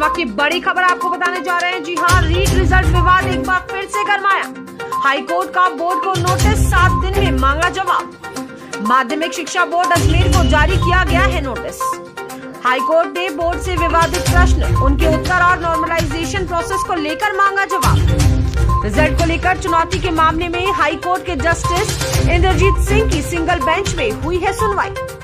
वक्त की बड़ी खबर आपको बताने जा रहे हैं। जी हां, रीट रिजल्ट विवाद एक बार फिर से गरमाया। हाईकोर्ट का बोर्ड को नोटिस, 7 दिन में मांगा जवाब। माध्यमिक शिक्षा बोर्ड अजमेर को जारी किया गया है नोटिस। हाईकोर्ट ने बोर्ड से विवादित प्रश्न, उनके उत्तर और नॉर्मलाइजेशन प्रोसेस को लेकर मांगा जवाब। रिजल्ट को लेकर चुनौती के मामले में हाईकोर्ट के जस्टिस इंद्रजीत सिंह की सिंगल बेंच में हुई है सुनवाई।